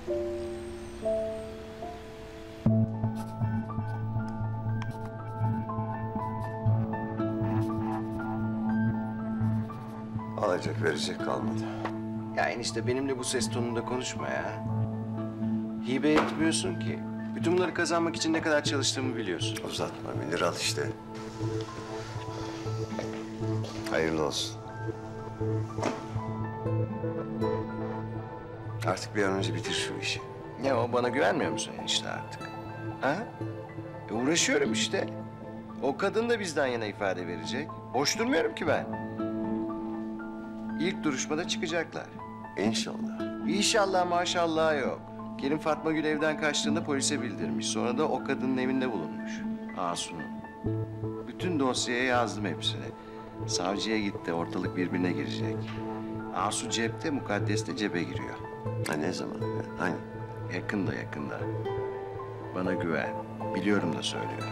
Alacak verecek kalmadı. Ya enişte benimle bu ses tonunda konuşma ya. Hibe etmiyorsun ki. Bütün bunları kazanmak için ne kadar çalıştığımı biliyorsun. Uzatma, 1 lira al işte. Hayırlı olsun. Artık bir an önce bitir şu işi. Ne o, bana güvenmiyor musun enişte artık? Ha? Uğraşıyorum işte. O kadın da bizden yana ifade verecek. Boş durmuyorum ki ben. İlk duruşmada çıkacaklar. İnşallah. İnşallah maşallah yok. Kerim Fatma Gül evden kaçtığında polise bildirmiş. Sonra da o kadının evinde bulunmuş. Asu'nun. Bütün dosyaya yazdım hepsini. Savcıya gitti, ortalık birbirine girecek. Asu cepte, Mukaddes de cebe giriyor. Ha, ne zaman? Hani? Yakında, yakında. Bana güven. Biliyorum da söylüyorum.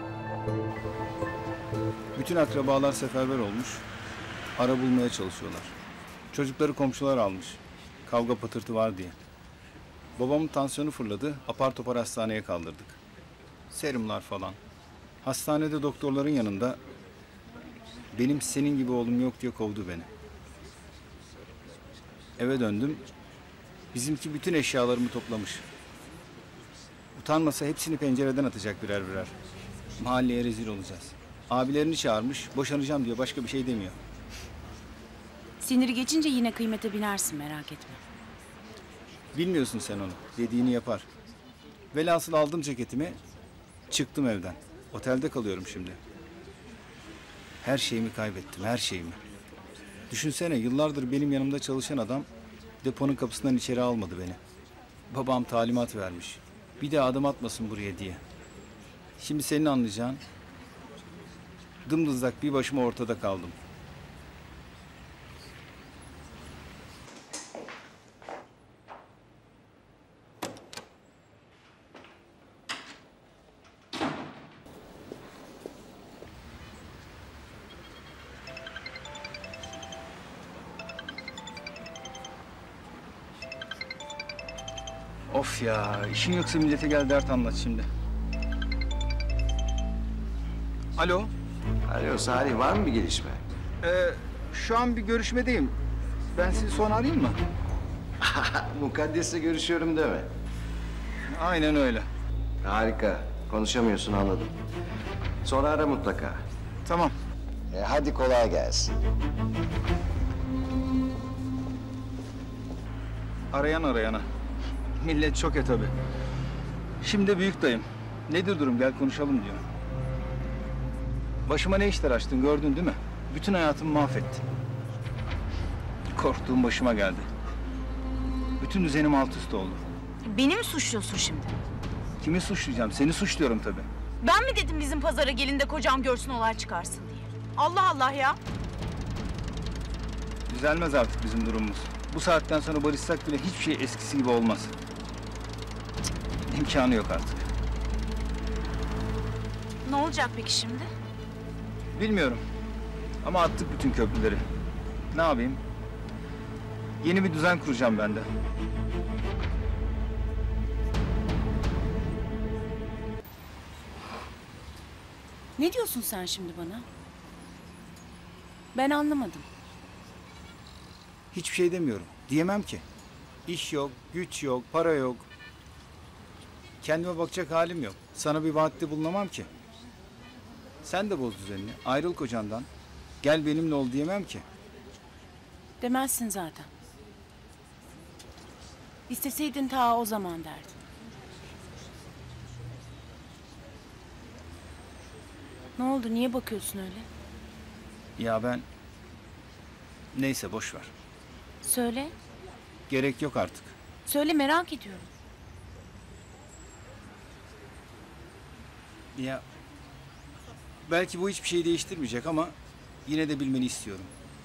Bütün akrabalar seferber olmuş. Ara bulmaya çalışıyorlar. Çocukları komşular almış. Kavga patırtı var diye. Babamın tansiyonu fırladı. Apar topar hastaneye kaldırdık. Serumlar falan. Hastanede doktorların yanında benim senin gibi oğlum yok diye kovdu beni. Eve döndüm. Bizimki bütün eşyalarımı toplamış. Utanmasa hepsini pencereden atacak birer birer. Mahalleye rezil olacağız. Abilerini çağırmış. Boşanacağım diyor. Başka bir şey demiyor. Siniri geçince yine kıymete binersin, merak etme. Bilmiyorsun sen onu. Dediğini yapar. Velhasıl aldım ceketimi. Çıktım evden. Otelde kalıyorum şimdi. Her şeyimi kaybettim. Her şeyimi. Düşünsene, yıllardır benim yanımda çalışan adam deponun kapısından içeri almadı beni. Babam talimat vermiş. Bir daha adım atmasın buraya diye. Şimdi senin anlayacağın, dımdızlak bir başıma ortada kaldım. Of ya, işin yoksa millete gel dert anlat şimdi. Alo, Alo Salih, var mı bir gelişme? şu an bir görüşmedeyim. Ben sizi sonra arayayım mı? Mukaddes'le görüşüyorum deme. Aynen öyle. Harika. Konuşamıyorsun, anladım. Sonra ara mutlaka. Tamam. Hadi kolay gelsin. Arayan arayana. Millet şoke tabii. Şimdi de büyük dayım. Nedir durum, gel konuşalım diyor. Başıma ne işler açtın gördün değil mi? Bütün hayatımı mahvettin. Korktuğum başıma geldi. Bütün düzenim alt üst oldu. Beni mi suçluyorsun şimdi? Kimi suçlayacağım? Seni suçluyorum tabii. Ben mi dedim bizim pazara gelin de kocam görsün olay çıkarsın diye? Allah Allah ya! Düzelmez artık bizim durumumuz. Bu saatten sonra barışsak bile hiçbir şey eskisi gibi olmaz. İmkanı yok artık. Ne olacak peki şimdi? Bilmiyorum. Ama attık bütün köprüleri. Ne yapayım? Yeni bir düzen kuracağım ben de. Ne diyorsun sen şimdi bana? Ben anlamadım. Hiçbir şey demiyorum. Diyemem ki. İş yok, güç yok, para yok. Kendime bakacak halim yok. Sana bir vaatte bulunamam ki. Sen de boz düzenini. Ayrıl kocandan. Gel benimle ol diyemem ki. Demezsin zaten. İsteseydin ta o zaman derdin. Ne oldu? Niye bakıyorsun öyle? Ya ben... Neyse boş ver. Söyle. Gerek yok artık. Söyle, merak ediyorum. Ya... Belki bu hiçbir şey değiştirmeyecek ama... Yine de bilmeni istiyorum.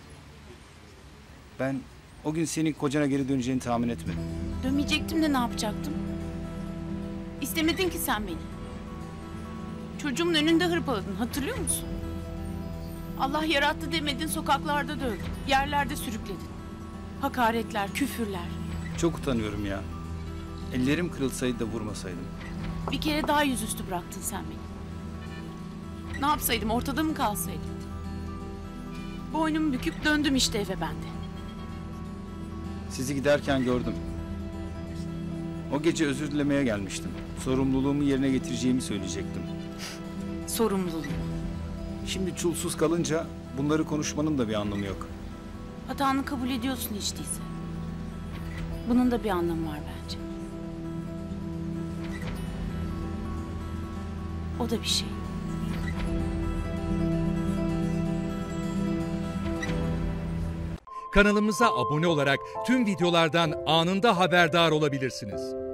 Ben o gün senin kocana geri döneceğini tahmin etmedim. Dönmeyecektim de ne yapacaktım? İstemedin ki sen beni. Çocuğumun önünde hırpaladın, hatırlıyor musun? Allah yarattı demedin, sokaklarda dövdün, yerlerde sürükledin. Hakaretler, küfürler. Çok utanıyorum ya. Ellerim kırılsaydı da vurmasaydım. Bir kere daha yüzüstü bıraktın sen beni. Ne yapsaydım, ortada mı kalsaydım? Boynumu büküp döndüm işte eve ben de. Sizi giderken gördüm. O gece özür dilemeye gelmiştim. Sorumluluğumu yerine getireceğimi söyleyecektim. Sorumluluğum. Şimdi çulsuz kalınca bunları konuşmanın da bir anlamı yok. Hatanı kabul ediyorsun hiç değilse. Bunun da bir anlamı var bence. O da bir şey. Kanalımıza abone olarak tüm videolardan anında haberdar olabilirsiniz.